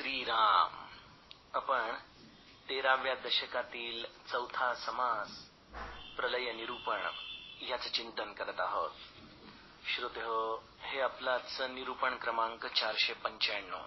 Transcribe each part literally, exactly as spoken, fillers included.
श्रीराम. आपण तेराव्या दशकातील चौथा समास प्रलय निरूपण याचं चिंतन करत आहोत. श्रोतेहो, हे आपलाच निरूपण क्रमांक चारशे पंच्याण्णव.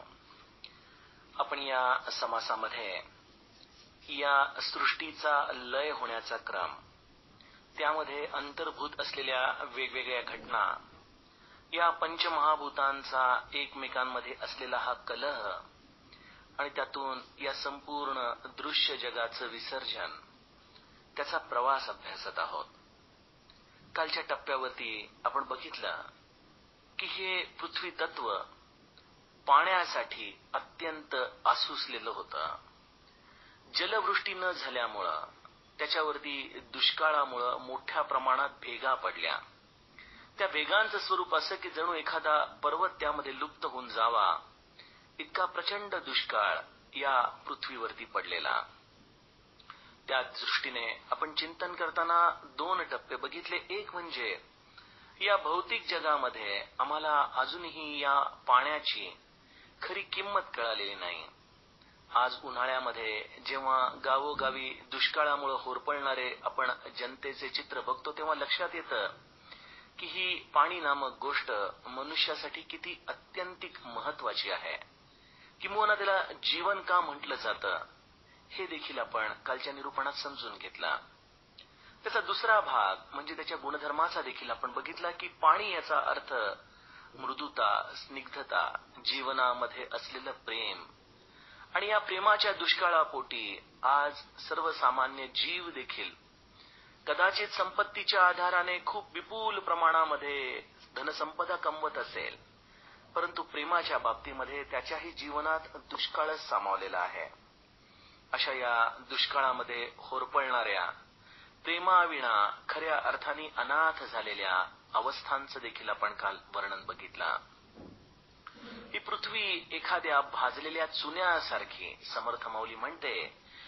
आपण या समासामध्ये या सृष्टीचा लय होण्याचा क्रम, त्यामध्ये अंतर्भूत असलेल्या वेगवेगळ्या घटना, या पंचमहाभूतांचा एकमेकांमध्ये असलेला हा कलह आणि त्यातून या संपूर्ण दृश्य जगाचं विसर्जन, त्याचा प्रवास अभ्यासत आहोत. कालच्या टप्प्यावरती आपण बघितलं की हे पृथ्वी तत्व पाण्यासाठी अत्यंत आसुसलेलं होतं. जलवृष्टी न झाल्यामुळं, त्याच्यावरती दुष्काळामुळं मोठ्या प्रमाणात भेगा पडल्या. त्या भेगांचं स्वरूप असं की जणू एखादा पर्वत त्यामध्ये लुप्त होऊन जावा, इतका प्रचंड दुष्काळ या पृथ्वीवरती पडलेला. त्या दृष्टीने आपण चिंतन करताना दोन टप्पे बघितले. एक म्हणजे या भौतिक जगामध्ये आम्हाला अजूनही या पाण्याची खरी किंमत कळालेली नाही. आज उन्हाळ्यामध्ये जेव्हा गावोगावी दुष्काळामुळे होरपळणारे आपण जनतेचे चित्र बघतो, तेव्हा लक्षात येतं की ही पाणी नामक गोष्ट मनुष्यासाठी किती अत्यंतिक महत्वाची आहे. किंबहुना त्याला जीवन का म्हटलं जातं, हे देखील आपण कालच्या निरूपणात समजून घेतला. त्याचा दुसरा भाग म्हणजे त्याच्या गुणधर्माचा देखील आपण बघितला की पाणी याचा अर्थ मृदुता, स्निग्धता, जीवनामध्ये असलेलं प्रेम. आणि या प्रेमाच्या दुष्काळापोटी आज सर्वसामान्य जीव देखील कदाचित संपत्तीच्या आधाराने खूप विपुल प्रमाणामध्ये धनसंपदा कमवत असेल, परंतु प्रेमाच्या बाबतीमध्ये त्याच्याही जीवनात दुष्काळच सामावलेला आहे. अशा या दुष्काळामध्ये होरपळणाऱ्या, प्रेमाविना खऱ्या अर्थाने अनाथ झालेल्या अवस्थांचं देखील आपण काल वर्णन बघितलं. ही पृथ्वी एखाद्या भाजलेल्या चुन्यासारखी. समर्थ माऊली म्हणते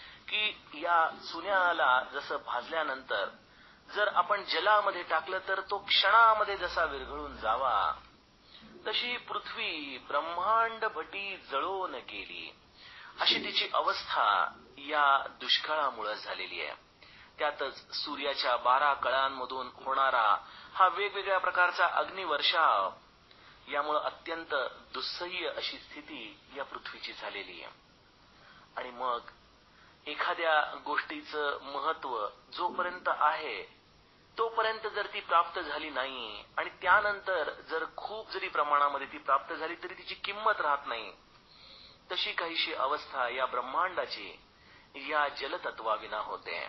की या चुन्याला जसं भाजल्यानंतर जर आपण जलामध्ये टाकलं तर तो क्षणामध्ये जसा विरघळून जावा, तशी पृथ्वी ब्रह्मांड भटी जळून गेली, अशी तिची अवस्था या दुष्काळामुळे झालेली आहे. त्यातच सूर्याच्या बारा कळांमधून होणारा हा वेगवेगळ्या प्रकारचा अग्निवर्षाव, यामुळे अत्यंत दुस्सह्य अशी स्थिती या पृथ्वीची झालेली आहे. आणि मग एखाद्या गोष्टीचं महत्व जोपर्यंत आहे तोपर्यंत जर ती प्राप्त झाली नाही आणि त्यानंतर जर खूप जरी प्रमाणामध्ये ती प्राप्त झाली तरी तिची किंमत राहत नाही, तशी काहीशी अवस्था या ब्रह्मांडाची या जलतत्वाविना होते.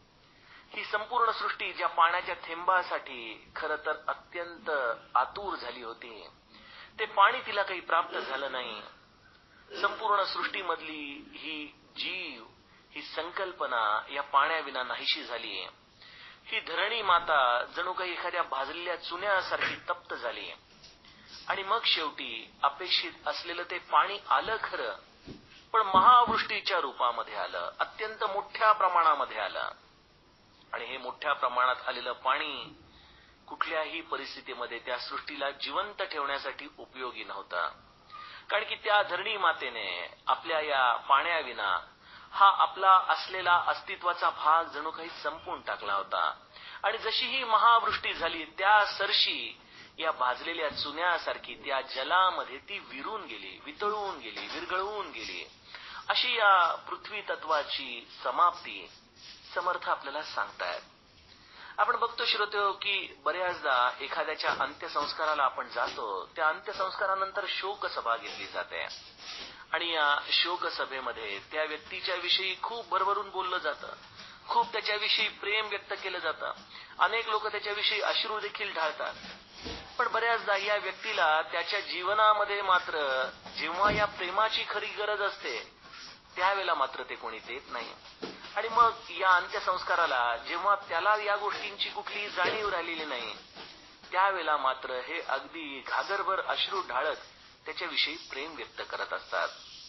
ही संपूर्ण सृष्टी ज्या पाण्याच्या थेंबासाठी खरं तर अत्यंत आतुर झाली होती, ते पाणी तिला काही प्राप्त झालं नाही. संपूर्ण सृष्टीमधली ही जीव, ही संकल्पना या पाण्याविना नाहीशी झाली. ही धरणी माता जणू काही एखाद्या भाजलेल्या चुन्यासारखी तप्त झाली. आणि मग शेवटी अपेक्षित असलेलं ते पाणी आलं खरं, पण महावृष्टीच्या रूपामध्ये आलं, अत्यंत मोठ्या प्रमाणामध्ये आलं. आणि हे मोठ्या प्रमाणात आलेलं पाणी कुठल्याही परिस्थितीमध्ये त्या सृष्टीला जिवंत ठेवण्यासाठी उपयोगी नव्हता. कारण की त्या धरणी मातेने आपल्या या पाण्याविना हा आपला असलेला अस्तित्वाचा भाग जणू काही संपून टाकला होता. आणि जशी ही महावृष्टी झाली, त्या सरशी या भाजलेल्या चुन्यासारखी त्या जलामध्ये ती विरून गेली, वितळून गेली, विरघळून गेली. अशी या पृथ्वी तत्वाची समाप्ती समर्थ आपल्याला सांगतायत. आपण बघतो श्रोतेहो की बऱ्याचदा एखाद्याच्या अंत्यसंस्काराला आपण जातो, त्या अंत्यसंस्कारानंतर शोकसभा घेतली जाते. आणि या शोकसभेमध्ये त्या व्यक्तीच्या विषयी खूप भरभरून बोललं जातं, खूप त्याच्याविषयी प्रेम व्यक्त केलं जातं, अनेक लोक त्याच्याविषयी अश्रू देखील ढाळतात. पण बऱ्याचदा या व्यक्तीला त्याच्या जीवनामध्ये मात्र जेव्हा या प्रेमाची खरी गरज असते त्यावेळेला मात्र ते कोणी देत नाही. आणि मग या अंत्यसंस्काराला जेव्हा त्याला या गोष्टींची कुठलीही जाणीव राहिलेली नाही, त्यावेळेला मात्र हे अगदी घागरभर अश्रू ढाळत त्याच्याविषयी प्रेम व्यक्त करत असतात.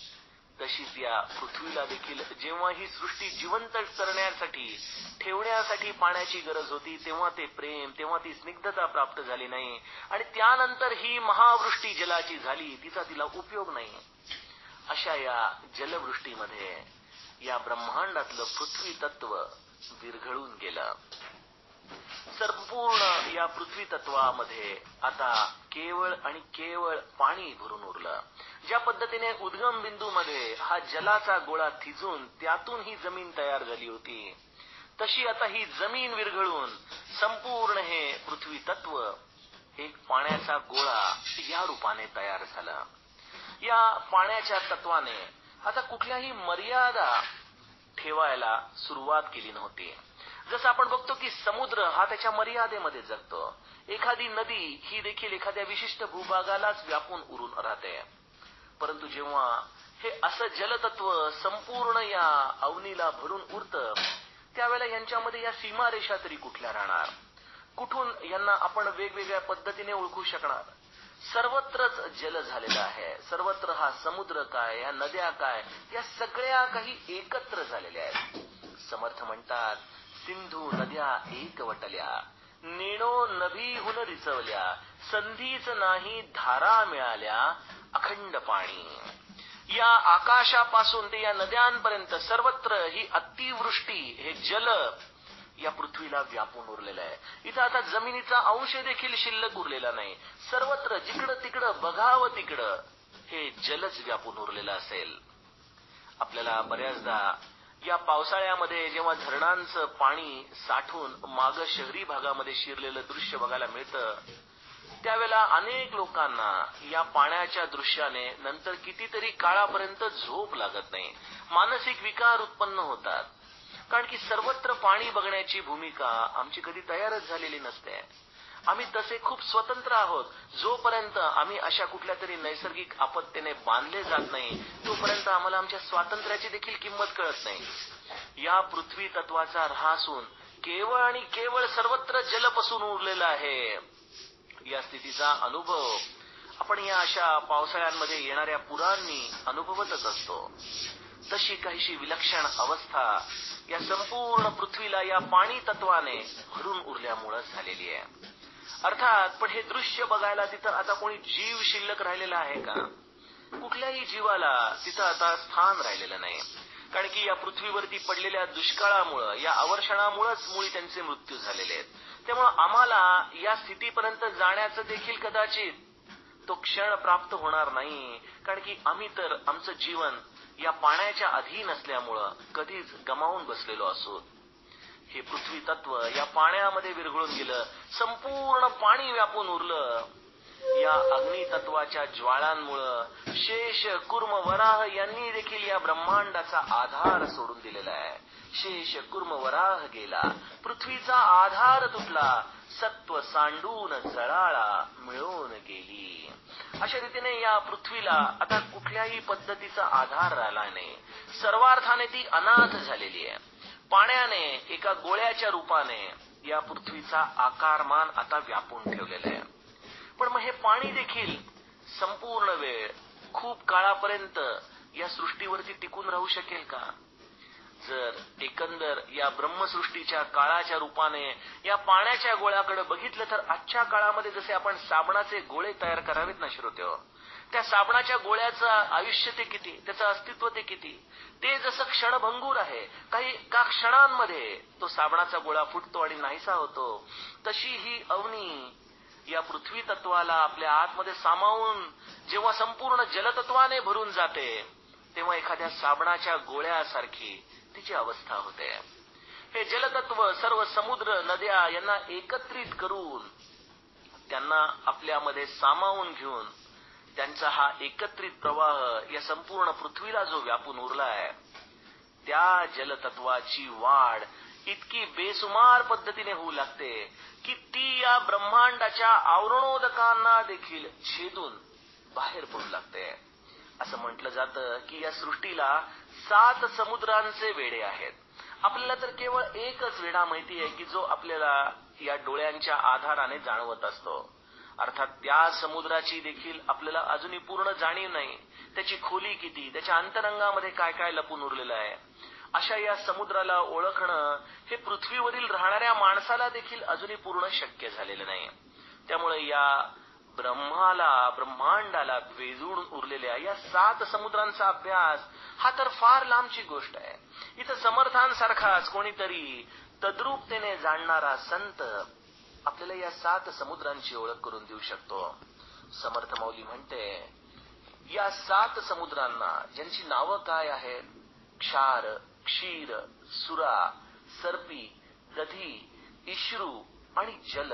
तशीच या पृथ्वीला देखील जेव्हा ही सृष्टी जिवंत करण्यासाठी, ठेवण्यासाठी पाण्याची गरज होती, तेव्हा ते प्रेम, तेव्हा ती स्निग्धता प्राप्त झाली नाही. आणि त्यानंतर ही महावृष्टी जलाची झाली, तिचा तिला उपयोग नाही. अशा या जलवृष्टीमध्ये या ब्रह्मांडातलं पृथ्वी तत्व विरघळून गेलं. संपूर्ण या पृथ्वी तत्वामध्ये आता केवळ आणि केवळ पाणी भरून उरलं. ज्या पद्धतीने उद्गम बिंदूमध्ये हा जलाचा गोळा थिजून त्यातून ही जमीन तयार झाली होती, तशी आता ही जमीन विरघळून संपूर्ण हे पृथ्वी तत्व एक पाण्याचा गोळा या रूपाने तयार झाला. या पाण्याच्या तत्वाने आता कुठल्याही मर्यादा ठेवायला सुरुवात केली नव्हती. जसं आपण बघतो की समुद्र हा त्याच्या मर्यादेमध्ये जगतो. एखादी नदी ही देखील एखाद्या विशिष्ट भूभागालाच व्यापून उरून राहते. परंतु जेव्हा हे असं जलतत्व संपूर्ण या अवनीला भरून उरतं, त्यावेळेला यांच्यामध्ये या सीमारेषा तरी कुठल्या राहणार? कुठून यांना आपण वेगवेगळ्या पद्धतीने ओळखू शकणार? सर्वत्रच जल झालेलं आहे. सर्वत्र हा समुद्र काय, या नद्या काय, या सगळ्या काही एकत्र झालेल्या आहेत. समर्थ म्हणतात, सिंधू नद्या एकवटल्या, नेणो नभीहून रिचवल्या, संधीच नाही धारा मिळाल्या अखंड पाणी. या आकाशापासून ते या नद्यांपर्यंत सर्वत्र ही अतिवृष्टी, हे जल या पृथ्वीला व्यापून उरलेलं आहे. इथं आता जमिनीचा अंश देखील शिल्लक उरलेला नाही. सर्वत्र जिकडं तिकडं बघावं तिकडं हे जलच व्यापून उरलेलं असेल. आपल्याला बऱ्याचदा या पावसाळ्यामध्ये जेव्हा धरणांचं पाणी साठून माग शहरी भागामध्ये शिरलेलं दृश्य बघायला मिळतं, त्यावेळेला अनेक लोकांना या पाण्याच्या दृश्याने नंतर कितीतरी काळापर्यंत झोप लागत नाही. मानसिक विकार उत्पन्न होतात. कारण की सर्वत्र पाणी बघण्याची भूमिका आमची कधी तयारच झालेली नसते. आम्ही तसे खूप स्वतंत्र आहोत. जोपर्यंत आम्ही अशा कुठल्या तरी नैसर्गिक आपत्तीने बांधले जात नाही, तोपर्यंत आम्हाला आमच्या स्वातंत्र्याची देखील किंमत कळत नाही. या पृथ्वी तत्वाचा ऱ्हासून केवळ आणि केवळ सर्वत्र जल पसून उरलेला आहे. या स्थितीचा अनुभव आपण या अशा पावसाळ्यांमध्ये येणाऱ्या पुरांनी अनुभवतच असतो. तशी काहीशी विलक्षण अवस्था या संपूर्ण पृथ्वीला या पाणी तत्वाने भरून उरल्यामुळे झालेली आहे. अर्थात पण हे दृश्य बघायला तिथं आता कोणी जीव शिल्लक राहिलेला आहे का? कुठल्याही जीवाला तिथं आता स्थान राहिलेलं नाही. कारण की या पृथ्वीवरती पडलेल्या दुष्काळामुळं, या अवर्षणामुळेच मुळी त्यांचे मृत्यू झालेले आहेत. त्यामुळं आम्हाला या स्थितीपर्यंत जाण्याचं देखील कदाचित तो क्षण प्राप्त होणार नाही. कारण की आम्ही तर आमचं जीवन या पाण्याच्या अधीन असल्यामुळं कधीच गमावून बसलेलो असोत. हे पृथ्वी तत्व या पाण्यामध्ये विरघळून गेलं. संपूर्ण पाणी व्यापून उरलं. या अग्नी तत्वाच्या ज्वाळांमुळं शेष, कुर्म, वराह यांनी देखील या ब्रह्मांडाचा आधार सोडून दिलेला आहे. शेष, कुर्म, वराह गेला, पृथ्वीचा आधार तुटला, सत्व सांडून जळाळा मिळून गेली. अशा रीतीने या पृथ्वीला आता कुठल्याही पद्धतीचा आधार राहिला नाही. सर्वार्थाने ती अनाथ झालेली आहे. पाण्याने एका गोळ्याच्या रूपाने या पृथ्वीचा आकारमान आता व्यापून ठेवलेला आहे. पण मग हे पाणी देखील संपूर्ण वेळ खूप काळापर्यंत या सृष्टीवरती टिकून राहू शकेल का? जर एकंदर या ब्रह्मसृष्टीच्या काळाच्या रूपाने या पाण्याच्या गोळ्याकडे बघितलं तर आजच्या काळामध्ये जसे आपण साबणाचे गोळे तयार करावेत ना श्रोत्यो, त्या साबणाच्या गोळ्याचं आयुष्य ते किती, त्याचं अस्तित्व ते किती, ते जसं क्षणभंगूर आहे, काही का क्षणांमध्ये तो साबणाचा गोळा फुटतो आणि नाहीसा होतो, तशी ही अवनी या पृथ्वी तत्वाला आपल्या आतमध्ये सामावून जेव्हा संपूर्ण जलतत्वाने भरून जाते, तेव्हा एखाद्या साबणाच्या गोळ्यासारखी तिची अवस्था होते. हे जलतत्व सर्व समुद्र, नद्या यांना एकत्रित करून त्यांना आपल्यामध्ये सामावून घेऊन त्यांचा हा एकत्रित प्रवाह या संपूर्ण पृथ्वीला जो व्यापून उरला आहे, त्या जलतत्वाची वाढ इतकी बेसुमार पद्धतीने होऊ लागते की ती या ब्रह्मांडाच्या आवरणोदकांना देखील छेदून बाहेर पडू लागते. असं म्हटलं जातं की या सृष्टीला सात समुद्रांचे वेढे आहेत. आपल्याला तर केवळ एकच वेढा माहिती आहे की जो आपल्याला या डोळ्यांच्या आधाराने जाणवत असतो. अर्थात त्या समुद्राची देखील आपल्याला अजूनही पूर्ण जाणीव नाही. त्याची खोली किती, त्याच्या अंतरंगामध्ये काय काय लपून उरलेलं आहे, अशा या समुद्राला ओळखणं हे पृथ्वीवरील राहणाऱ्या माणसाला देखील अजूनही पूर्ण शक्य झालेलं नाही. त्यामुळे या ब्रह्माला ब्रह्मांडाला वेधून उरलेल्या या सात समुद्रांचा अभ्यास हा तर फार लांबची गोष्ट आहे. इथं समर्थांसारखाच कोणीतरी तद्रूपतेने जाणणारा संत आपल्याला या सात समुद्रांची ओळख करून देऊ शकतो. समर्थ माऊली म्हणते, या सात समुद्रांना ज्यांची नावं काय आहेत, क्षार, क्षीर, सुरा, सर्पी, दधी, इश्रू आणि जल,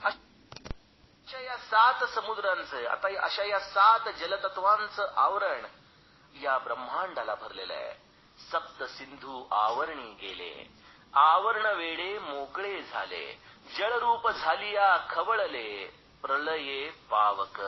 अशा या सात समुद्रांचं, आता अशा या सात जलतत्वांचं आवरण या ब्रह्मांडाला भरलेलं आहे. सप्त सिंधू आवरणी गेले, आवरण वेडे मोकळे झाले, जळरूप झालिया खवळले, प्रलये पावक.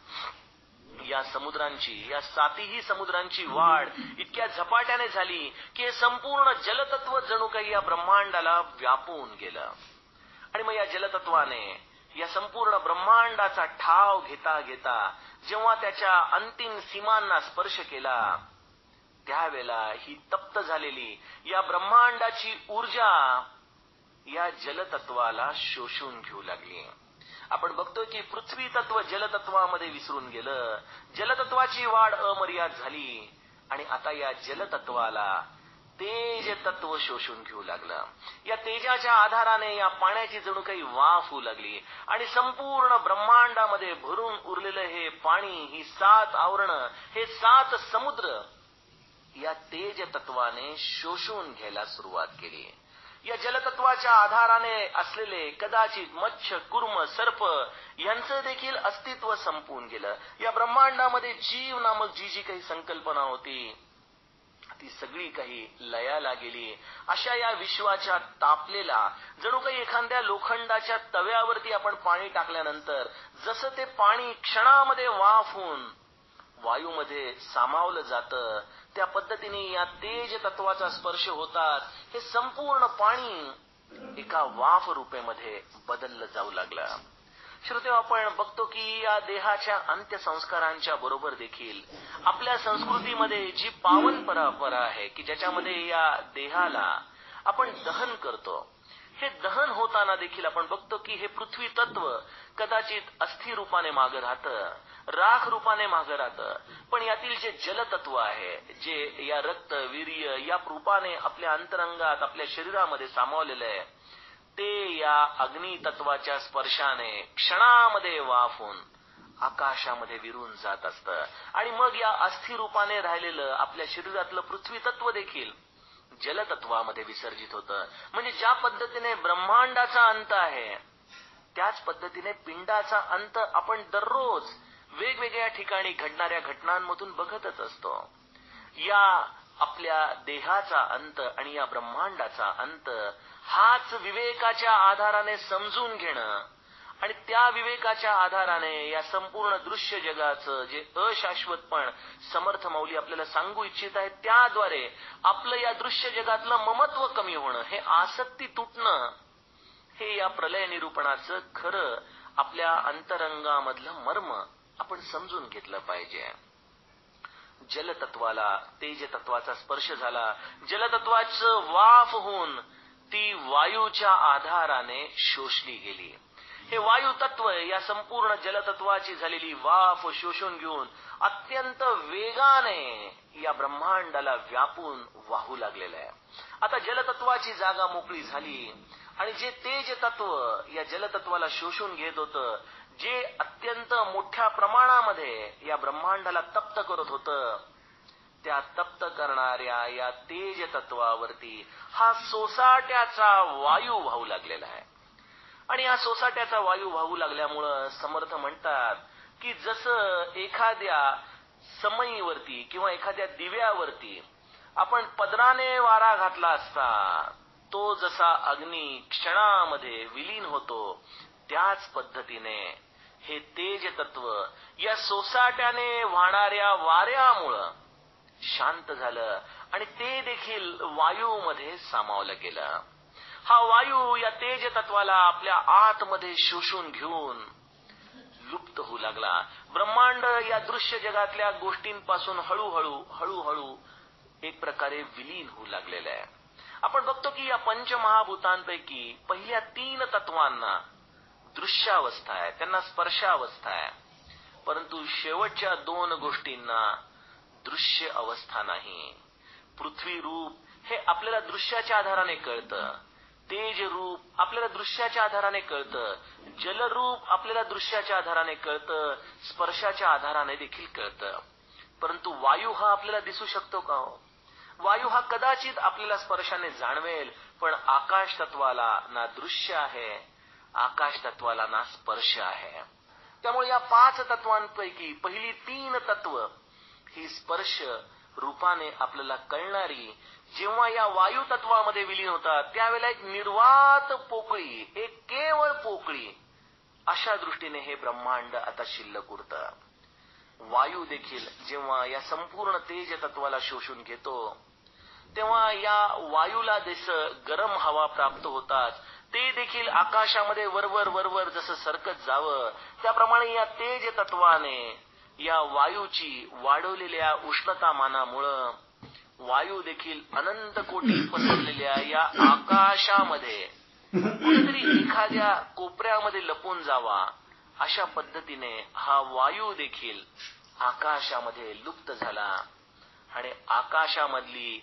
या समुद्रांची, या सातीही समुद्रांची वाढ इतक्या झपाट्याने झाली की हे संपूर्ण जलतत्व जणू काही या ब्रह्मांडाला व्यापून गेलं. आणि मग या जलतत्वाने या संपूर्ण ब्रह्मांडाचा ठाव घेता घेता जेव्हा त्याच्या अंतिम सीमांना स्पर्श केला, त्यावेळेला ही तप्त झालेली या ब्रह्मांडाची ऊर्जा या जलतत्वाला शोषून घेऊ लागली. आपण बघतोय की पृथ्वी तत्व जलतत्वामध्ये विसरून गेलं, जलतत्वाची वाढ अमर्याद झाली आणि आता या जलतत्वाला तेज तत्व शोषून घेऊ लागलं. या तेजाच्या आधाराने या पाण्याची जणू काही वाफ होऊ लागली आणि संपूर्ण ब्रह्मांडामध्ये भरून उरलेलं हे पाणी, ही सात आवरण, हे सात समुद्र या तेज तत्वाने शोषून घ्यायला सुरुवात केली. या जलतत्वाच्या आधाराने असलेले कदाचित मत्स्य, कुर्म, सर्प यांचं देखील अस्तित्व संपून गेलं. या ब्रह्मांडामध्ये जीव नामक जी जी काही संकल्पना होती ती सगळी काही लयाला गेली. अशा या विश्वाच्या तापलेला जणू काही एखाद्या लोखंडाच्या तव्यावरती आपण पाणी टाकल्यानंतर जसं ते पाणी क्षणामध्ये वाफ होऊन वायूमध्ये सामावलं जातं, त्या पद्धतीने या तेज तत्वाचा स्पर्श होतात हे संपूर्ण पाणी एका वाफ रूपेमध्ये बदललं जाऊ लागलं. श्रोते, आपण बघतो की या देहाच्या अंत्यसंस्कारांच्या बरोबर देखील आपल्या संस्कृतीमध्ये जी पावन परंपरा आहे की ज्याच्यामध्ये या देहाला आपण दहन करतो, हे दहन होताना देखील आपण बघतो की हे पृथ्वी तत्व कदाचित अस्थि रूपाने मागे राहतं, राख रूपाने मागे राहतं, पण यातील जे जलतत्व आहे, जे या रक्त, वीर्य या रूपाने आपल्या अंतरंगात, आपल्या शरीरामध्ये सामावलेलं आहे, ते या अग्नी तत्वाच्या स्पर्शाने क्षणामध्ये वाफून आकाशामध्ये विरून जात असतं. आणि मग या अस्थि रूपाने राहिलेलं आपल्या शरीरातलं पृथ्वी तत्व देखील जलतत्वामध्ये विसर्जित होतं. म्हणजे ज्या पद्धतीने ब्रह्मांडाचा अंत आहे त्याच पद्धतीने पिंडाचा अंत आपण दररोज वेगवेगळ्या ठिकाणी घडणाऱ्या घटनांमधून बघतच असतो. या आपल्या देहाचा अंत आणि या ब्रह्मांडाचा अंत हाच विवेकाच्या आधाराने समजून घेणं आणि त्या विवेकाच्या आधाराने या संपूर्ण दृश्य जगाचं जे अशाश्वतपण समर्थ माऊली आपल्याला सांगू इच्छित आहेत, त्याद्वारे आपलं या दृश्य जगातलं ममत्व कमी होणं, हे आसक्ती तुटणं, हे या प्रलय निरूपणाचं खरं आपल्या अंतरंगामधलं मर्म आपण समजून घेतलं पाहिजे. जलतत्वाला तेज तत्वाचा स्पर्श झाला, जलतत्वाचं वाफ होऊन ती वायूच्या आधाराने शोषली गेली. हे वायू तत्व या संपूर्ण जलतत्वाची झालेली वाफ शोषून घेऊन अत्यंत वेगाने या ब्रह्मांडाला व्यापून वाहू लागलेलं आहे. आता जलतत्वाची जागा मोकळी झाली आणि जे तेज तत्व या जलतत्वाला शोषून घेत होतं, जे अत्यंत मोठ्या प्रमाणामध्ये या ब्रह्मांडाला तप्त करत होतं, त्या तप्त करणाऱ्या या तेज तत्वावरती हा सोसाट्याचा वायू वाहू लागलेला आहे. आणि या सोसाट्याचा वायू वाहू लागल्यामुळं समर्थ म्हणतात की जसं एखाद्या समईवरती किंवा एखाद्या दिव्यावरती आपण पदराने वारा घातला असता तो जसा अग्नी क्षणामध्ये विलीन होतो, त्याच पद्धतीने हे तेज तत्व या सोसाट्याने वाहणाऱ्या वाऱ्यामुळं शांत झालं आणि ते देखील वायूमध्ये सामावलं गेलं. हा वायू या तेज तत्वाला आपल्या आतमध्ये शोषून घेऊन लुप्त होऊ लागला. ब्रह्मांड या दृश्य जगातल्या गोष्टींपासून हळूहळू हळूहळू एक प्रकारे विलीन होऊ लागलेलं आहे. आपण बघतो की या पंचमहाभूतांपैकी पहिल्या तीन तत्वांना दृश्यावस्था आहे, त्यांना स्पर्शावस्था आहे. परंतु शेवटच्या दोन गोष्टींना दृश्य अवस्था नाही. पृथ्वी रूप हे आपल्याला दृश्याच्या आधाराने कळतं, तेज रूप आपल्याला दृश्याच्या आधाराने कळतं, जलरूप आपल्याला दृश्याच्या आधाराने कळतं, स्पर्शाच्या आधाराने देखील कळतं. परंतु वायू हा आपल्याला दिसू शकतो का हो? वायू हा कदाचित आपल्याला स्पर्शाने जाणवेल, पण आकाश तत्वाला ना दृश्य आहे, आकाश तत्वाला ना स्पर्श आहे. त्यामुळे या पाच तत्वांपैकी पहिली तीन तत्व ही स्पर्श रूपाने आपल्याला कळणारी जेव्हा या वायू तत्वामध्ये विलीन होतात त्यावेळेला एक निर्वात पोकळी, एक केवळ पोकळी, अशा दृष्टीने हे ब्रह्मांड आता शिल्लक उरतं. वायू देखील जेव्हा या संपूर्ण तेज तत्वाला शोषून घेतो तेव्हा या वायूला जसं गरम हवा प्राप्त होतात, ते देखील आकाशामध्ये वरवर वरवर जसं सरकत जावं, त्याप्रमाणे या तेज तत्वाने या वायूची वाढवलेल्या उष्णतामानामुळं वायू देखील अनंत कोटी पसरलेल्या या आकाशामध्ये कुठेतरी एखाद्या कोपऱ्यामध्ये लपून जावा, अशा पद्धतीने हा वायू देखील आकाशामध्ये लुप्त झाला. आणि आकाशामधली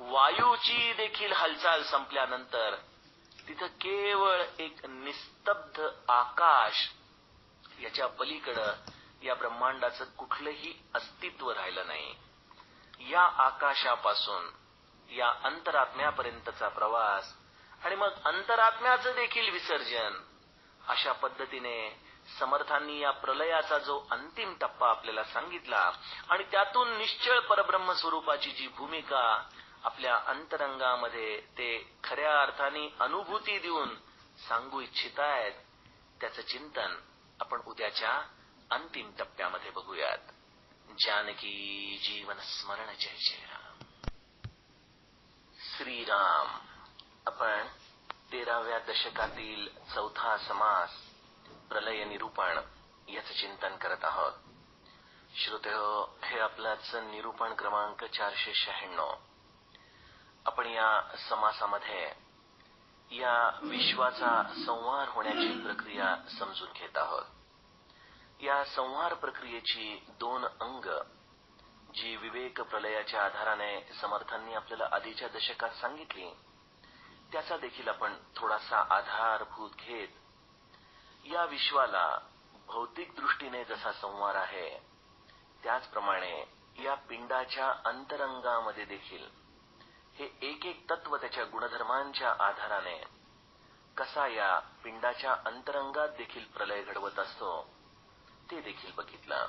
वायूची देखील हालचाल संपल्यानंतर तिथं केवळ एक निस्तब्ध आकाश, याच्या पलीकडं या ब्रह्मांडाचं कुठलंही अस्तित्व राहिलं नाही. या आकाशापासून या अंतरात्म्यापर्यंतचा प्रवास आणि मग अंतरात्म्याचं देखील विसर्जन, अशा पद्धतीने समर्थांनी या प्रलयाचा जो अंतिम टप्पा आपल्याला सांगितला आणि त्यातून निश्चळ परब्रह्म स्वरूपाची जी भूमिका आपल्या अंतरंगामध्ये ते खऱ्या अर्थाने अनुभूती देऊन सांगू इच्छितायत, त्याचं चिंतन आपण उद्याच्या अंतिम टप्प्यामध्ये बघूयात. जानकी जीवन स्मरण. जय जय राम. श्रीराम. आपण तेराव्या दशकातील चौथा समास प्रलय निरूपण याचं चिंतन करत आहोत. श्रोतेहो, हे आपलाच निरूपण क्रमांक चारशे शहाण्णव. आपण या समासामध्ये या विश्वाचा संहार होण्याची प्रक्रिया समजून घेत आहोत. या संहार प्रक्रियेची दोन अंग जी विवेक प्रलयाच्या आधाराने समर्थांनी आपल्याला आधीच्या दशकात सांगितली, त्याचा देखील आपण थोडासा आधारभूत घेत या विश्वाला भौतिक दृष्टीने जसा संहार आहे त्याचप्रमाणे या पिंडाच्या अंतरंगामध्ये देखील हे एक एक तत्व त्याच्या गुणधर्मांच्या आधाराने कसा या पिंडाच्या अंतरंगात देखील प्रलय घडवत असतो ते देखील बघितलं.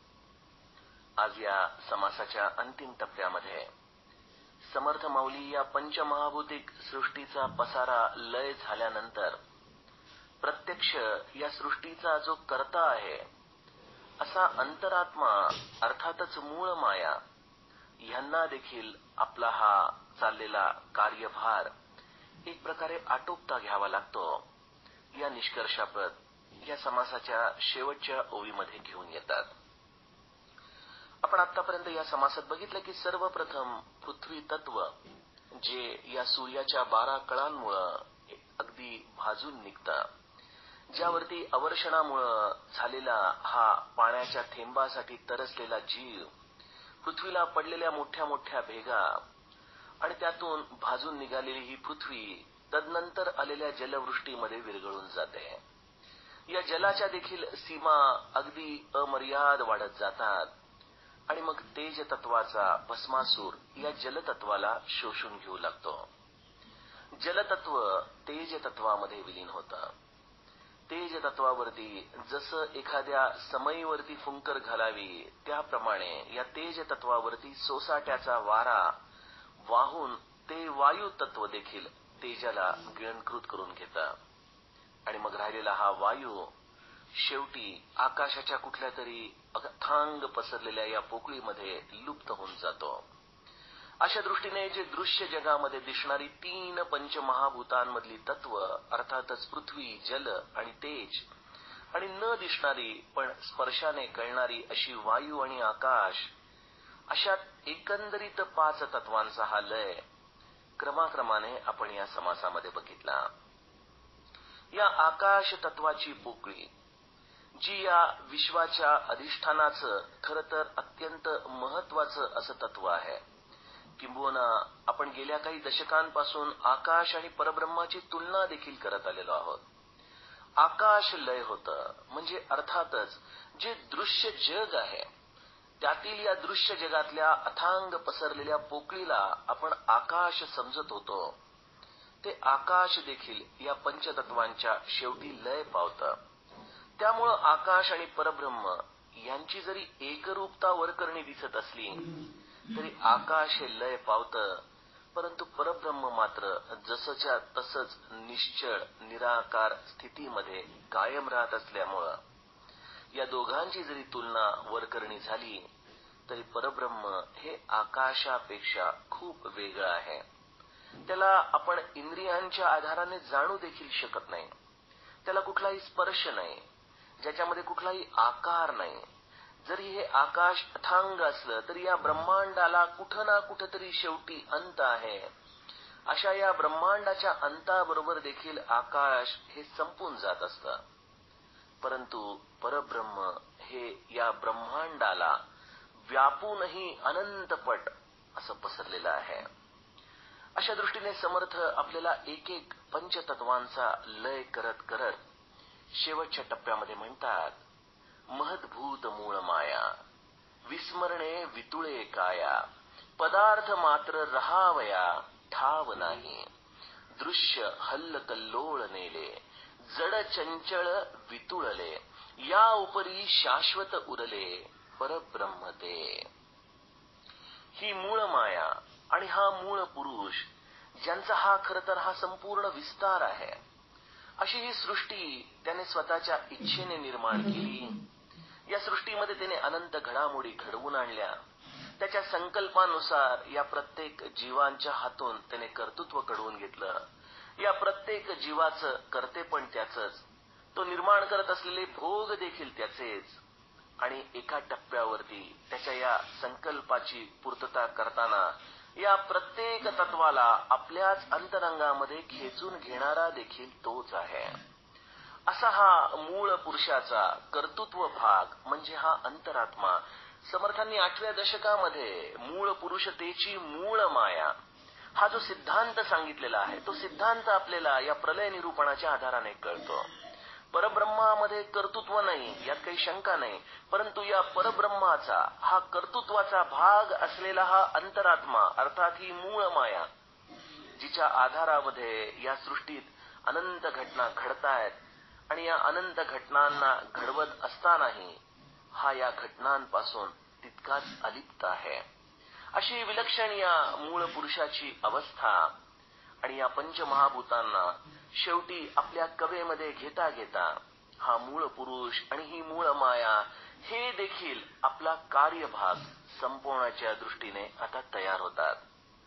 आज या समासाच्या अंतिम टप्प्यामध्ये समर्थ माऊली या पंचमहाभूतिक सृष्टीचा पसारा लय झाल्यानंतर प्रत्यक्ष या सृष्टीचा जो कर्ता आहे असा अंतरात्मा अर्थातच मूळ माया यांना देखील आपला हा चाललेला कार्यभार एक प्रकारे आटोपता घ्यावा लागतो, या निष्कर्षाप्रत या समासाच्या शेवटच्या ओवीमध्ये घेऊन येतात. आपण आतापर्यंत या समासात बघितलं की सर्वप्रथम पृथ्वी तत्व जे या सूर्याच्या बारा कळांमुळं अगदी भाजून निघतं, ज्यावरती अवर्षणामुळं झालेला हा पाण्याच्या थेंबासाठी तरसलेला जीव, पृथ्वीला पडलेल्या मोठ्या मोठ्या भेगा आणि त्यातून भाजून निघालेली ही पृथ्वी तदनंतर आलेल्या जलवृष्टीमध्ये विरघळून जाते. या जलाच्या देखील सीमा अगदी अमर्याद वाढत जातात आणि मग तेज तत्वाचा भस्मासूर या जलतत्वाला शोषून घेऊ लागतो. जलतत्व तेज तत्वामध्ये विलीन होतं. तेज तत्वावरती जसं एखाद्या समईवरती फुंकर घालावी त्याप्रमाणे या तेज तत्वावरती सोसाट्याचा वारा वाहून ते वायू तत्व देखील तेजाला गिळंकृत करून घेतं आणि मग राहिलेला हा वायू शेवटी आकाशाच्या कुठल्या तरी अथांग पसरलेल्या या पोकळीमध्ये लुप्त होऊन जातो. अशा दृष्टीने जे दृश्य जगामध्ये दिसणारी तीन पंचमहाभूतांमधली तत्व अर्थातच पृथ्वी, जल आणि तेज आणि न दिसणारी पण स्पर्शाने कळणारी अशी वायू आणि आकाश, अशा एकंदरीत पाच तत्वांचा हा लय क्रमाक्रमाने आपण या समासामध्ये बघितला. या आकाश तत्वाची पोकळी, जी या विश्वाच्या अधिष्ठानाचं खरं तर अत्यंत महत्वाचं असं तत्व आहे. किंबहुना आपण गेल्या काही दशकांपासून आकाश आणि परब्रह्माची तुलना देखील करत आलेलो आहोत. आकाश लय होतं म्हणजे अर्थातच जे दृश्य जग आहे त्यातील या दृश्य जगातल्या अथांग पसरलेल्या पोकळीला आपण आकाश समजत होतो. ते आकाश देखील या पंचतत्वांच्या शेवटी लय पावतं. त्यामुळं आकाश आणि परब्रह्म यांची जरी एकरूपता वरकरणी दिसत असली तरी आकाश हे लय पावतं, परंतु परब्रह्म मात्र जसंच्या तसंच निश्चळ निराकार स्थितीमध्ये कायम राहत असल्यामुळं या दोघांची जरी तुलना वरकरणी झाली तरी परब्रह्म हे आकाशापेक्षा खूप वेगळं आहे. त्याला आपण इंद्रियांच्या आधाराने जाणू देखील शकत नाही. त्याला कुठलाही स्पर्श नाही, ज्याच्यामध्ये कुठलाही आकार नाही. जरी हे आकाश अथांग असलं तरी या ब्रह्मांडाला कुठं ना कुठं तरी शेवटी अंत आहे. अशा या ब्रह्मांडाच्या अंताबरोबर देखील आकाश हे संपून जात असतं. परंतु परब्रह्म हे या ब्रह्मांडाला व्यापूनही अनंतपट असं पसरलेलं आहे. अशा दृष्टीने समर्थ आपल्याला एक एक पंचतत्वांचा लय करत करत शेवटच्या टप्प्यामध्ये म्हणतात, महद्भूत मूळ माया विस्मरणे वितुळे काया, पदार्थ मात्र रहावया ठाव नाही, दृश्य हल्ल कल्लोळ नेले, जड चंचळ वितुळले, या उपरी शाश्वत उरले परब्रह्म ते. ही मूळ माया आणि हा मूळ पुरुष ज्यांचा हा खरं तर हा संपूर्ण विस्तार आहे, अशी ही सृष्टी त्याने स्वतःच्या इच्छेने निर्माण केली. या सृष्टीमध्ये त्याने अनंत घडामोडी घडवून आणल्या. त्याच्या संकल्पानुसार या प्रत्येक जीवांच्या हातून त्याने कर्तृत्व घडवून घेतलं. या प्रत्येक जीवाचं कर्तेपण त्याचंच, तो निर्माण करत असलेले भोग देखील त्याचेच. आणि एका टप्प्यावरती त्याच्या या संकल्पाची पूर्तता करताना या प्रत्येक तत्वाला आपल्याच अंतरंगामध्ये खेचून घेणारा देखील तोच आहे. असा हा मूळ पुरुषाचा कर्तृत्व भाग म्हणजे हा अंतरात्मा. समर्थांनी आठव्या दशकामध्ये मूळ पुरुषतेची मूळ माया हा जो सिद्धांत सांगितलेला आहे, तो सिद्धांत आपल्याला या प्रलय निरूपणाच्या आधाराने कळतो. परब्रह्मामध्ये कर्तृत्व नाही यात काही शंका नाही, परंतु या परब्रह्माचा हा कर्तृत्वाचा भाग असलेला हा अंतरात्मा अर्थात ही मूळ माया, जिच्या आधारामध्ये या सृष्टीत अनंत घटना घडतायत आणि या अनंत घटनांना घडवत असतानाही हा या घटनांपासून तितकाच अलिप्त आहे. अशी विलक्षण या मूळ पुरुषाची अवस्था आणि या पंचमहाभूतांना शेवटी आपल्या कवेमध्ये घेता घेता हा मूळ पुरुष आणि ही मूळ माया हे देखील आपला कार्यभाग संपवण्याच्या दृष्टीने आता तयार होतात.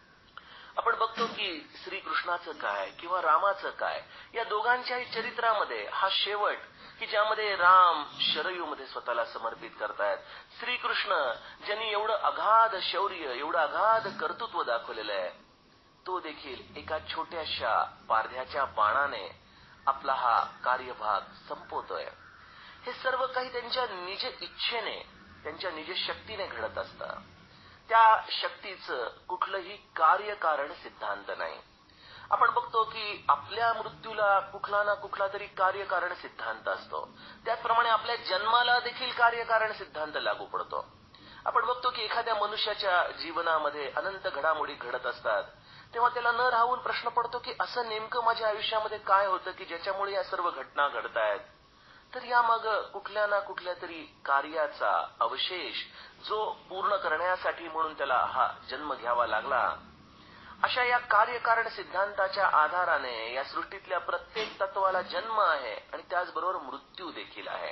आपण बघतो की श्रीकृष्णाचं काय किंवा रामाचं काय, या दोघांच्याही चरित्रामध्ये हा शेवट की ज्यामध्ये राम शरयूमध्ये स्वतःला समर्पित करतायत, श्रीकृष्ण ज्यांनी एवढं अगाध शौर्य एवढं अगाध कर्तृत्व दाखवलेलं आहे, तो देखील एका छोट्याशा पारध्याच्या बाणाने आपला हा कार्यभाग संपवतोय. हे सर्व काही त्यांच्या निज इच्छेने त्यांच्या निज शक्तीने घडत असतं. त्या शक्तीचं कुठलंही कार्यकारण सिद्धांत नाही. आपण बघतो की आपल्या मृत्यूला कुठला ना कुठला तरी कार्यकारण सिद्धांत असतो, त्याचप्रमाणे आपल्या जन्माला देखील कार्यकारण सिद्धांत लागू पडतो. आपण बघतो की एखाद्या मनुष्याच्या जीवनामध्ये अनंत घडामोडी घडत असतात, तेव्हा त्याला न राहून प्रश्न पडतो की असं नेमकं माझ्या आयुष्यामध्ये काय होतं की ज्याच्यामुळे या सर्व घटना घडतायत. तर यामाग कुठल्या ना कुठल्या तरी कार्याचा अवशेष जो पूर्ण करण्यासाठी म्हणून त्याला हा जन्म घ्यावा लागला. अशा या कार्यकारण सिद्धांताच्या आधाराने या सृष्टीतल्या प्रत्येक तत्वाला जन्म आहे आणि त्याचबरोबर मृत्यू देखील आहे.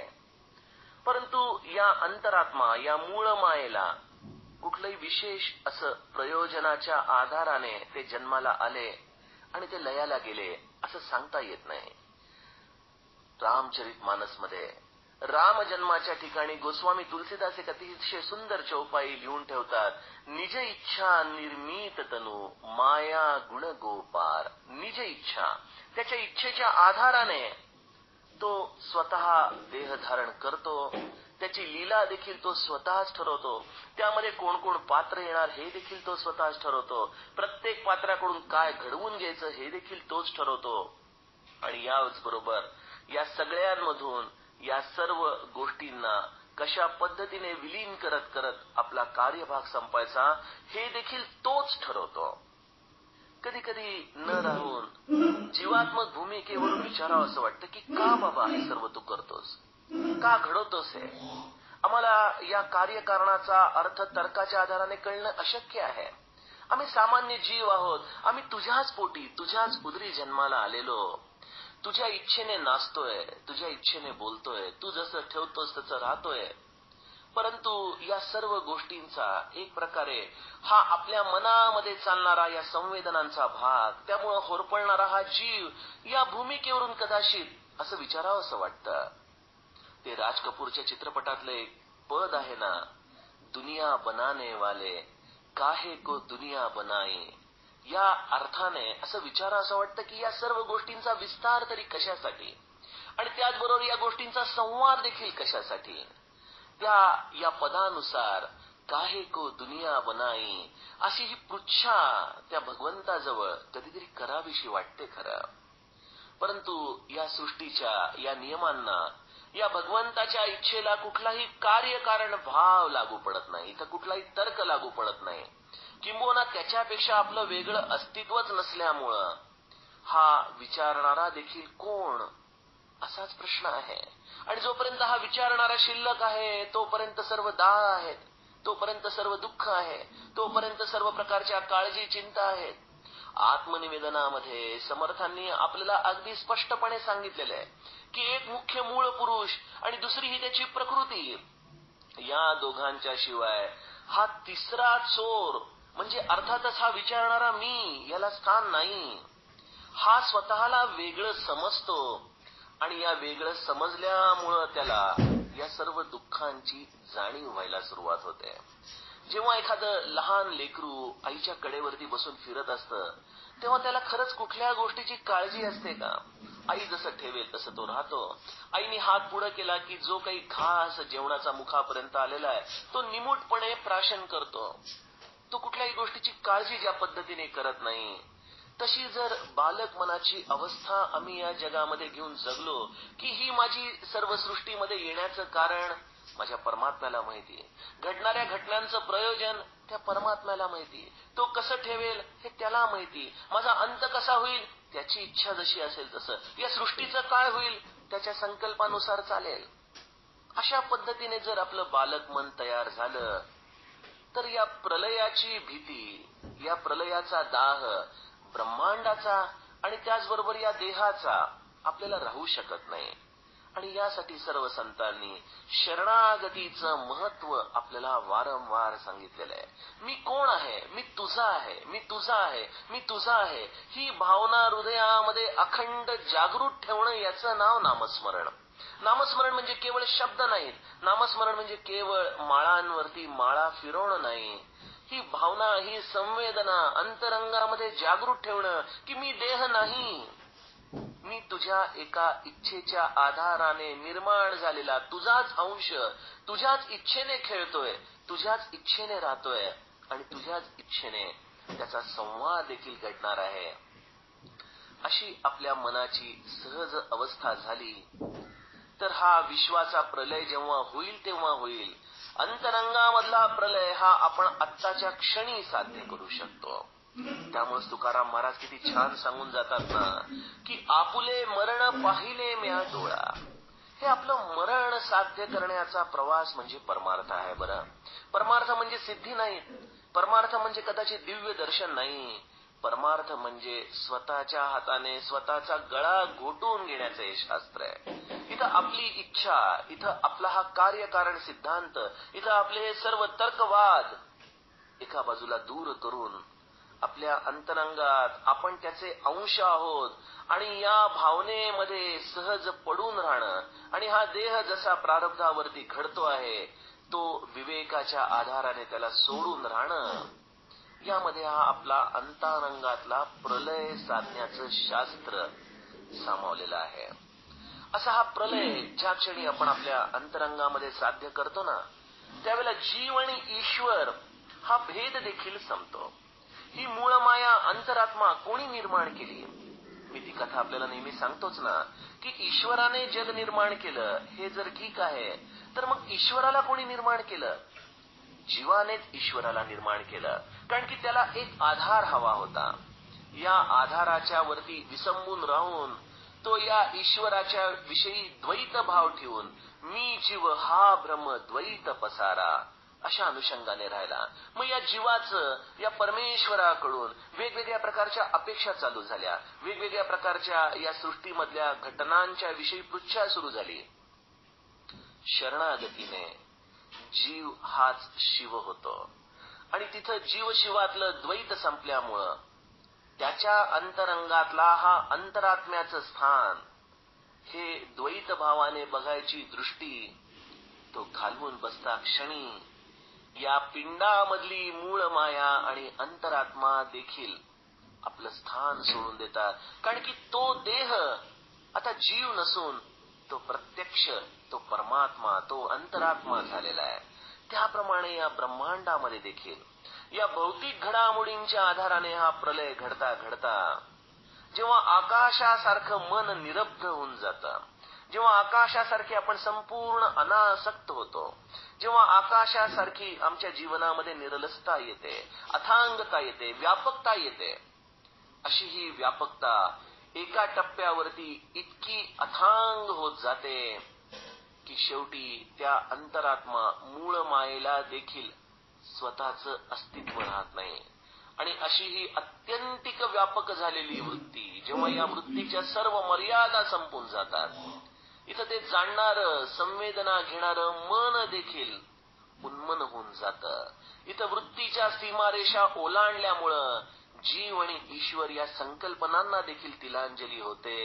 परंतु या अंतरात्मा या मूळ मायेला कुठलंही विशेष असं प्रयोजनाच्या आधाराने ते जन्माला आले आणि ते लयाला गेले असं सांगता येत नाही. रामचरितमानसमध्ये राम जन्माच्या ठिकाणी गोस्वामी तुलसीदास एक अतिशय सुंदर चौपाई लिहून ठेवतात. निज इच्छा निर्मित तनु माया गुण गोपार. निज इच्छा त्याच्या इच्छेच्या आधाराने तो स्वतः देह धारण करतो. त्याची लीला देखील तो स्वतःच ठरवतो. त्यामध्ये कोण कोण पात्र येणार हे देखील तो स्वतःच ठरवतो. प्रत्येक पात्राकडून काय घडवून घ्यायचं हे देखील तोच ठरवतो. आणि याच बरोबर या सगळ्यांमधून या सर्व गोष्टींना कशा पद्धतीने विलीन करत करत आपला कार्यभाग संपायचा हे देखील तोच ठरवतो. कधी कधी न राहून जीवात्मक भूमिकेवरून विचारावं असं वाटतं की का बाबा हे सर्व तू करतोस, का घडवतोस हे. आम्हाला या कार्यकारणाचा अर्थ तर्काच्या आधाराने कळणं अशक्य आहे. आम्ही सामान्य जीव आहोत. आम्ही तुझ्याच पोटी तुझ्याच उदरी जन्माला आलेलो. तुझ्या इच्छेने नाचतोय, तुझ्या इच्छेने बोलतोय, तू जसं ठेवतोस तसं राहतोय. परंतु या सर्व गोष्टींचा एक प्रकारे हा आपल्या मनामध्ये चालणारा या संवेदनांचा भाग, त्यामुळे होरपळणारा हा जीव या भूमिकेवरून कदाचित असं विचारावं असं वाटतं. ते राज कपूरच्या चित्रपटातलं एक पद आहे ना, दुनिया बनाने वाले काहे को दुनिया बनाई. या अर्थाने असं विचारा असं वाटतं की या सर्व गोष्टींचा विस्तार तरी कशासाठी, आणि त्याचबरोबर या गोष्टींचा संवाद देखील कशासाठी. त्या या पदानुसार काहे को दुनिया बनाई अशी ही पृच्छा त्या भगवंताजवळ कधीतरी करावीशी वाटते खरं. परंतु या सृष्टीच्या या नियमांना, या भगवंताच्या इच्छेला कुठलाही कार्यकारण भाव लागू पडत नाही. इथं कुठलाही तर्क लागू पडत नाही. किंबहुना त्याच्यापेक्षा आपलं वेगळं अस्तित्वच नसल्यामुळं हा विचारणारा देखील कोण असाच प्रश्न आहे. आणि जोपर्यंत हा विचारणारा शिल्लक आहे तोपर्यंत सर्व दाह आहेत, तोपर्यंत सर्व दुःख आहे, तोपर्यंत सर्व प्रकारच्या काळजी चिंता आहेत. आत्मनिवेदनामध्ये समर्थांनी आपल्याला अगदी स्पष्टपणे सांगितलेलं आहे की एक मुख्य मूळ पुरुष आणि दुसरी ही त्याची प्रकृती, या दोघांच्या शिवाय हा तिसरा चोर म्हणजे अर्थातच हा विचारणारा मी याला स्थान नाही. हा स्वतःला वेगळं समजतो आणि या वेगळं समजल्यामुळं त्याला या सर्व दुःखांची जाणीव व्हायला सुरुवात होते. जेव्हा एखादं लहान लेकरू आईच्या कडेवरती बसून फिरत असतं तेव्हा त्याला खरंच कुठल्या गोष्टीची काळजी असते का? आई जसं ठेवेल तसं तो राहतो. आईने हात पुढे केला की जो काही घास जेवणाचा मुखापर्यंत आलेला आहे तो निमूटपणे प्राशन करतो. तो कुठल्याही गोष्टीची काळजी ज्या पद्धतीने करत नाही, तशी जर बालक मनाची अवस्था आम्ही या जगामध्ये घेऊन जगलो की ही माझी सर्व सृष्टीमध्ये येण्याचं कारण माझ्या परमात्म्याला माहिती, घडणाऱ्या घटनांचं प्रयोजन त्या परमात्म्याला माहिती, तो कसं ठेवेल हे त्याला माहिती, माझा अंत कसा होईल त्याची इच्छा जशी असेल तसं, या सृष्टीचं काय होईल त्याच्या संकल्पानुसार चालेल. अशा पद्धतीने जर आपलं बालक मन तयार झालं तर या प्रलयाची भीती, या प्रलयाचा दाह, ब्रह्मांडाचा आणि त्याचबरोबर या देहाचा आपल्याला राहू शकत नाही. आणि यासाठी सर्व संतांनी शरणागतीचं महत्व आपल्याला वारंवार सांगितलेलं आहे. मी कोण आहे? मी तुझा आहे, मी तुझा आहे, मी तुझा आहे. ही भावना हृदयामध्ये अखंड जागृत ठेवणं याचं नाव नामस्मरण. नामस्मरण म्हणजे केवळ शब्द नाहीत. नामस्मरण म्हणजे केवळ माळांवरती माळा फिरवणं नाही. ही भावना, ही संवेदना अंतरंगामध्ये जागृत ठेवणं की मी देह नाही, मी तुझ्या एका इच्छेच्या आधाराने निर्माण झालेला तुझाच अंश, तुझ्याच इच्छेने खेळतोय, तुझ्याच इच्छेने राहतोय आणि तुझ्याच इच्छेने त्याचा संवाद देखील घडणार आहे. अशी आपल्या मनाची सहज अवस्था झाली तर हा विश्वाचा प्रलय जेव्हा होईल तेव्हा होईल. अंतरंगामधला प्रलय हा आपण आत्ताच्या क्षणी साध्य करू शकतो. त्यामुळे तुकाराम महाराज किती छान सांगून जातात ना की आपुले मरण पाहिले म्या डोळा. हे आपलं मरण साध्य करण्याचा प्रवास म्हणजे परमार्थ आहे. बरं, परमार्थ म्हणजे सिद्धी नाही, परमार्थ म्हणजे कदाचित दिव्य दर्शन नाही. परमार्थ म्हणजे स्वतःच्या हाताने स्वतःचा गळा घोटून घेण्याचं हे शास्त्र आहे. इथं आपली इच्छा, इथं आपला हा कार्यकारण सिद्धांत, इथं आपले सर्व तर्कवाद एका बाजूला दूर करून आपल्या अंतरंगात आपण त्याचे अंश आहोत आणि या भावनेमध्ये सहज पडून राहणं आणि हा देह जसा प्रारब्धावरती घडतो आहे तो विवेकाच्या आधाराने त्याला सोडून राहणं, यामध्ये हा आपला अंतरंगातला प्रलय साधण्याचं शास्त्र सामावलेला आहे. असा हा प्रलय ज्या क्षणी आपण आपल्या अंतरंगामध्ये साध्य करतो ना, त्यावेळेला जीव आणि ईश्वर हा भेद देखील संपतो. ही मूळ माया अंतरात्मा कोणी निर्माण केली? मी ती कथा आपल्याला नेहमी सांगतोच ना, की ईश्वराने जग निर्माण केलं हे जर ठीक आहे, तर मग ईश्वराला कोणी निर्माण केलं? जीवानेच ईश्वराला निर्माण केलं, कारण की त्याला एक आधार हवा होता. या आधाराच्या वरती विसंबून राहून तो या ईश्वराच्या विषयी द्वैत भाव ठेवून मी जीव हा भ्रम द्वैत पसारा अशा अनुषंगाने राहिला. मग या जीवाचं या परमेश्वराकडून वेगवेगळ्या प्रकारच्या अपेक्षा चालू झाल्या, वेगवेगळ्या प्रकारच्या या सृष्टीमधल्या घटनांच्या विषयी पृच्छा सुरू झाली. शरणागतीने जीव हाच शिव होतो आणि तिथं जीव शिवातलं द्वैत संपल्यामुळं त्याच्या अंतरंगातला हा अंतरात्म्याचं स्थान, हे द्वैत भावाने बघायची दृष्टी तो घालवून बसता क्षणी या पिंडामधली मूळ माया आणि अंतरात्मा देखील आपलं स्थान सोडून देतात. कारण की तो देह आता जीव नसून तो प्रत्यक्ष, तो परमात्मा, तो अंतरात्मा झालेला आहे. त्याप्रमाणे या ब्रह्मांडामध्ये देखील या भौतिक घडामोडींच्या आधाराने हा प्रलय घडता घडता जेव्हा आकाशासारखं मन निरब्ध होऊन जातं, जेव्हा आकाशासारखे आपण संपूर्ण अनासक्त होतो, जेव्हा आकाशासारखी आमच्या जीवनामध्ये निरलसता येते, अथांगता येते, व्यापकता येते, अशी ही व्यापकता एका टप्प्यावरती इतकी अथांग होत जाते की शेवटी त्या अंतरात्मा मूळ मायेला देखील स्वतःचं अस्तित्व राहत नाही. आणि अशी ही अत्यंतिक व्यापक झालेली वृत्ती जेव्हा या वृत्तीच्या सर्व मर्यादा संपून जातात, इथं ते जाणणारं, संवेदना घेणारं मन देखील उन्मन होऊन जातं. इथं वृत्तीच्या सीमारेषा ओलांडल्यामुळं जीव आणि ईश्वर या संकल्पनांना देखील तिलांजली होते.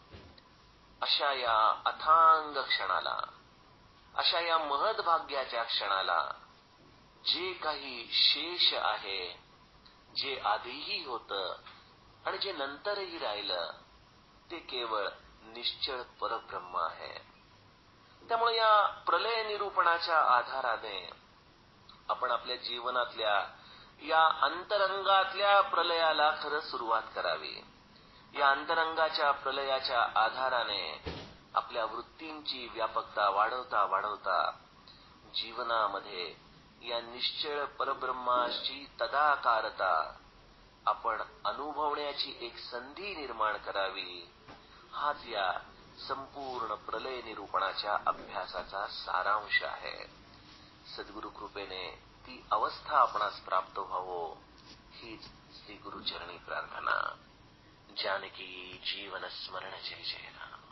अशा या अथांग क्षणाला, अशा या महद्भाग्याच्या क्षणाला जे काही शेष आहे, जे आधीही होतं आणि जे नंतरही राहिलं, ते केवळ निश्चळ परब्रह्म आहे. त्यामुळे या प्रलय निरूपणाच्या आधाराने आपण आपल्या जीवनातल्या या अंतरंगातल्या प्रलयाला खरं सुरुवात करावी. या अंतरंगाच्या प्रलयाच्या आधाराने आपल्या वृत्तींची व्यापकता वाढवता वाढवता जीवनामध्ये या निश्चळ परब्रह्माची तदाकारता आपण अनुभवण्याची एक संधी निर्माण करावी. हाच या संपूर्ण प्रलय निरूपणाच्या अभ्यासाचा सारांश आहे. सद्गुरु कृपेने ती अवस्था आपणास प्राप्त व्हावो हीच श्री गुरुचरणी प्रार्थना. जानकी जीवन स्मरण जय जय राम.